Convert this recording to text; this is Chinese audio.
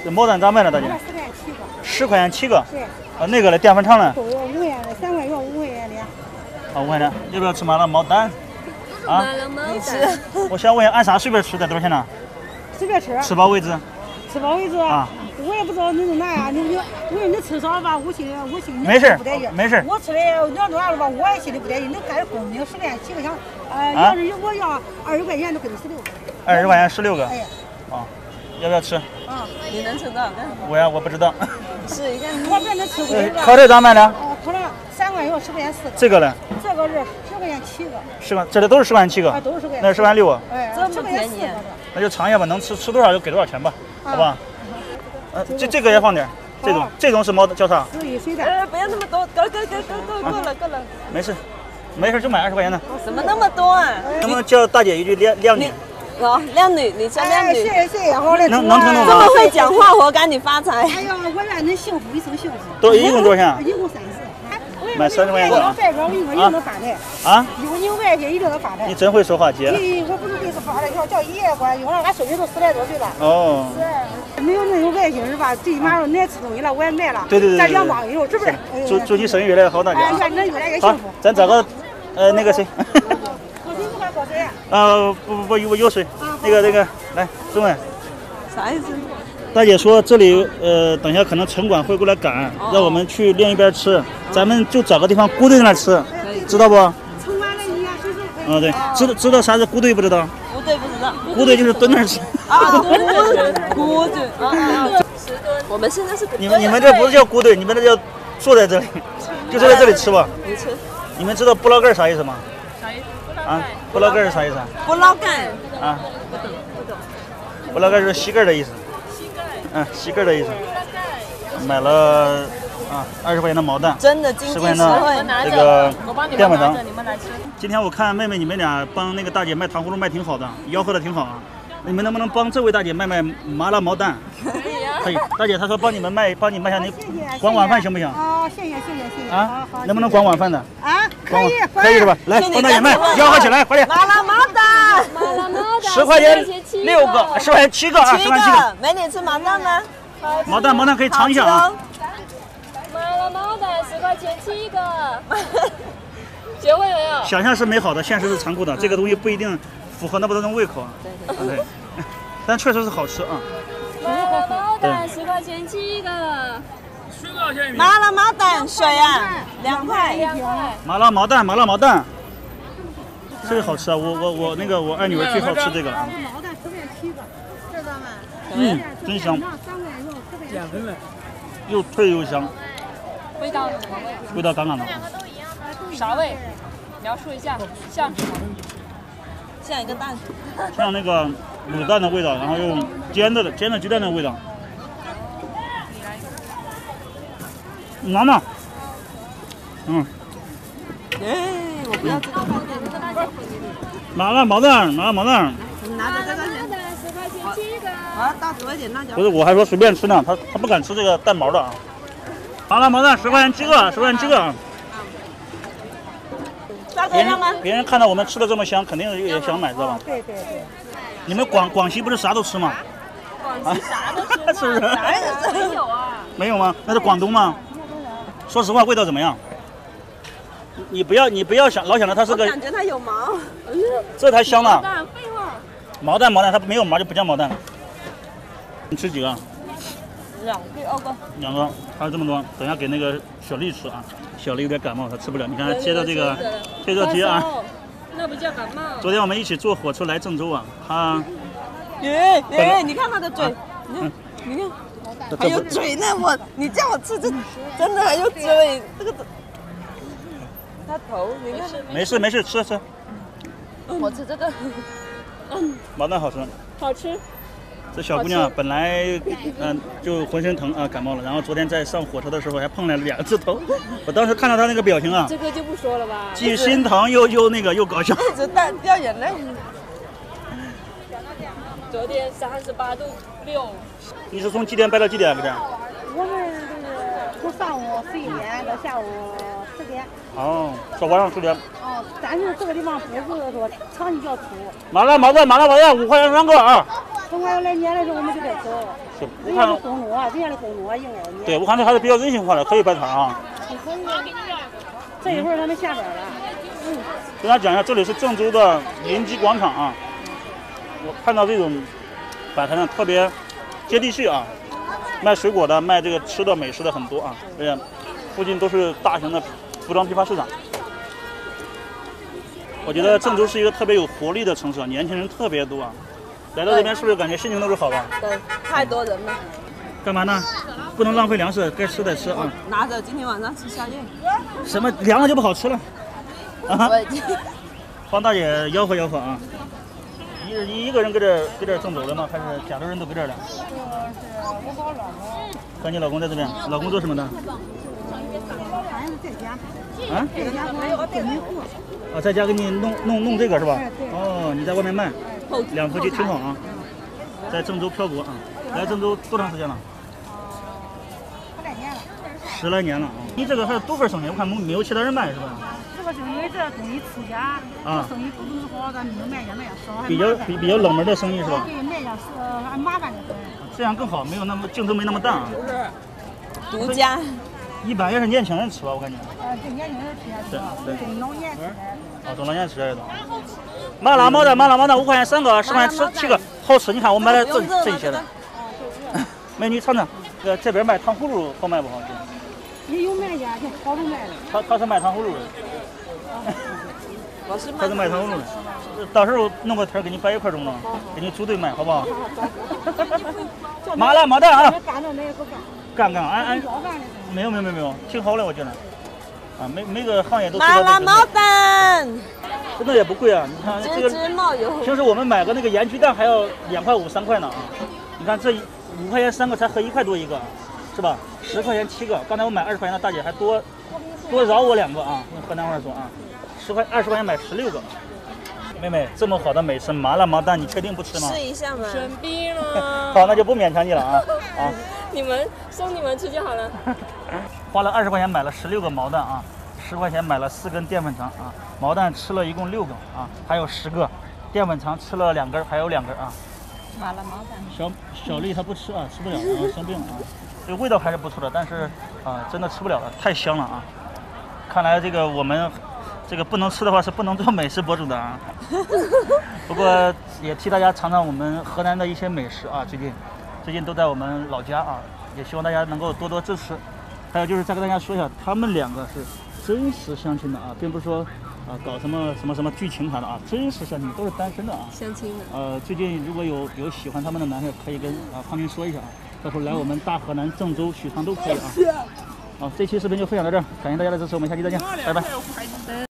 这毛蛋咋卖呢，大姐 10块钱7个。 10块钱7个。 对。 那个嘞，淀粉肠呢？ 都有5块钱的，3块肉5块钱的。 5块钱，要不要吃麻辣毛蛋？啊？ 你吃。 我想问，按啥随便吃得多少钱呢？ 随便吃。 吃饱为止。 吃饱为止。啊。我也不知道你是哪呀，你吃少吧，我心里没事不得劲。 没事。 我吃的2多了吧，我也心里不得劲。你干公平10块钱7个想，要是我要20块钱，就给你16个。 20块钱16个。 哎。 啊，要不要吃？ 你能吃多少个？ 我不知道。 试一下。 我别能吃贵吧。 烤腿咋卖呢？ 烤腿3块肉10块钱4个。 这个呢？ 这个是10块钱7个。 10块，这里都是10块钱7个。 都是10块钱。 那是10块钱6个。 哎， 这么便宜。 那就尝一下吧，能吃多少就给多少钱吧，好吧？这个也放点，这种是叫啥？ 随蛋。 不要那么多，够了。 没事就买20块钱的。 怎么那么多啊？ 能不能叫大姐一句靓女？ 靓女，你叫靓女。 谢谢，好嘞。 能听懂吗？ 这么会讲话，活该你发财。 哎呀，我愿恁幸福一生幸福。 一共多少钱？ 一共30。 买30块钱的。 外边一定能发财。 啊？ 有外边一定能发财。 你真会说话，姐。 我不是会说话的，要叫爷爷管，因为俺孙女都10来多岁了。 哦。 是。没有那种外星是吧？最起码说爱吃东西了，我也卖了。 对。 咱2帮有，是不是？ 祝你生意越来越好，大姐。 愿恁越来越幸福。 咱找个那个谁。 喝水不还喝水？ 不，有水。那个，来，中文。 啥意思？ 大姐说这里等一下可能城管会过来赶，让我们去另一边吃，咱们就找个地方鼓队在那吃，知道不？ 城管的你呀，随时可以。 对，知道啥是鼓队不知道？ 鼓队不知道。 鼓队就是蹲那儿吃。 鼓队。我们现在是。 你们这不是叫鼓队，你们这叫坐在这里，就坐在这里吃吧。 你吃。 你们知道不捞盖啥意思吗？ 啥意思？ 啊，不捞盖是啥意思？ 不捞盖。 啊。不捞盖是膝盖的意思。膝盖的意思。买了20块钱的毛蛋， 真的经济实惠。 10块钱的这个淀粉肠。 你们来吃。 今天我看妹妹你们俩帮那个大姐卖糖葫芦卖挺好的，吆喝的挺好啊。你们能不能帮这位大姐卖麻辣毛蛋？ 可以啊。 可以，大姐她说帮你卖下你管晚饭行不行？ 谢谢。 啊，能不能管晚饭的？ 啊， 可以是吧？来，帮大姐卖，吆喝起来，快点！ 麻辣毛蛋 ，10块钱6个，10块钱7个啊，10块钱7个。 美女吃毛蛋吗？ 毛蛋可以尝一下啊。 麻辣毛蛋10块钱7个，学会没有？ 想象是美好的，现实是残酷的，这个东西不一定符合那么多人胃口啊。对，但确实是好吃啊。 麻辣毛蛋10块钱7个。 麻辣毛蛋水啊，2块。 麻辣毛蛋，这个好吃啊！我二女儿最好吃这个啊。 毛蛋10块7个，知道吗？ 真香。 减肥了。 又脆又香。 味道什么味？ 味道杠杠的。 啥味？描述一下，像什么？ 像一个蛋。 像那个卤蛋的味道，然后又煎的鸡蛋的味道。拿嘛。 我不要这个饭店。 麻辣毛蛋。 你拿着这个钱。 10块钱7个。 啊，倒多一点辣椒。 不是，我还说随便吃呢，他不敢吃这个蛋毛的啊。麻辣毛蛋10块钱7个，10块钱7个啊。别人看到我们吃的这么香，肯定也想买，知道吧？ 对。 你们广西不是啥都吃吗？ 广西啥都吃， 是不是？ 没有啊？ 没有吗？那是广东吗？说实话，味道怎么样？你不要老想着它是个。 感觉它有毛。 这才香呢。 废话。 毛蛋，它没有毛就不叫毛蛋了。你吃几个 ？2个。 2个，还有这么多，等一下给那个小丽吃啊。小丽有点感冒，她吃不了。你看她接着这个退热贴啊。 那不叫感冒。 昨天我们一起坐火车来郑州啊，她。 你看她的嘴，你看。还有嘴呢，你叫我吃，这真的还有嘴，这个他头，你看。 没事，吃。 我吃这个。 毛蛋好吃。 好吃。 这小姑娘本来就浑身疼啊，感冒了，然后昨天在上火车的时候还碰了2次头，我当时看到她那个表情啊， 这个就不说了吧， 既心疼又搞笑， 一直掉眼泪。 昨天38度6。 你是从几点摆到几点搁这？ 我们就是从上午11点到下午10 点。 哦，到晚上10点。 哦，但是这个地方不是说场地比较粗。 麻辣毛蛋5块钱3个啊。 等我要来年的时候我们就得走。 是， 人家的公路啊，人家的公路啊，应该。 对，我看这还是比较人性化的，可以摆摊啊。 可以。这一会儿他们下班了。 跟大家讲一下，这里是郑州的临吉广场啊。我看到这种摆摊的特别接地气啊，卖水果的、卖这个吃的美食的很多啊，而且附近都是大型的服装批发市场。我觉得郑州是一个特别有活力的城市，年轻人特别多啊。来到这边是不是感觉心情都是好的？ 对，太多人了。 干嘛呢？不能浪费粮食，该吃得吃啊。 拿着今天晚上吃宵夜。 什么凉了就不好吃了？啊！ 我已经。 帮大姐吆喝吆喝啊！一个人搁这正走的吗？还是假的人都搁这儿了？ 是我和我老公。 和你老公在这边？老公做什么的？ 好像是在家。 啊？ 在家做准备货。 啊，在家给你弄这个是吧？ 对。 哦，你在外面卖，2夫妻挺好啊。在郑州漂泊啊，来郑州多长时间了 10来年了。 10来年了啊。你这个还是独份生意，我看没有其他人卖是吧？ 这个是因为这东西出家，生意不是好，咱没有卖家少， 比较冷门的生意是吧？ 对，卖家是还麻烦的很。 这样更好，没有那么竞争没那么大啊。 独家。 一般也是年轻人吃吧，我感觉。 对，年轻人吃的多，中老年吃的。 啊，中老年吃的多。麻辣毛蛋5块钱3个，10块钱吃7个，好吃。你看我买了这些的。美女尝尝，这边卖糖葫芦好卖不好？ 也有卖家，好多卖的。 他是卖糖葫芦的。他是卖糖葫芦的。到时候弄个摊给你摆一块中了，给你组队卖，好不好？麻辣毛蛋啊！干，俺没有，挺好的我觉得。啊，每个行业都。 麻辣毛蛋。 真的也不贵啊，你看这个。平时我们买个那个盐焗蛋还要2块5、3块呢啊！你看这5块钱3个才合1块多一个，是吧？10块钱7个，刚才我买20块钱的大姐还多饶我2个啊！用河南话说啊，20块钱买16个。妹妹，这么好的美食麻辣毛蛋，你确定不吃吗？ 试一下嘛。 生病了。 好，那就不勉强你了啊！啊， 送你们吃就好了。 花了20块钱买了16个毛蛋啊，10块钱买了4根淀粉肠啊，毛蛋吃了一共6根啊，还有10个，淀粉肠吃了2根，还有2根啊。 麻辣毛蛋。 小丽她不吃啊，吃不了，生病了啊。这个味道还是不错的，但是啊，真的吃不了了，太香了啊！看来这个我们。这个不能吃的话是不能做美食博主的啊。不过也替大家尝尝我们河南的一些美食啊，最近都在我们老家啊，也希望大家能够多多支持。还有就是再跟大家说一下，他们2个是真实相亲的啊，并不是说搞什么剧情啥的啊，真实相亲都是单身的啊。 相亲的。 最近如果有喜欢他们的男士，可以跟胖君说一下啊，到时候来我们大河南郑州许昌都可以啊。好，这期视频就分享到这儿，感谢大家的支持，我们下期再见，拜拜。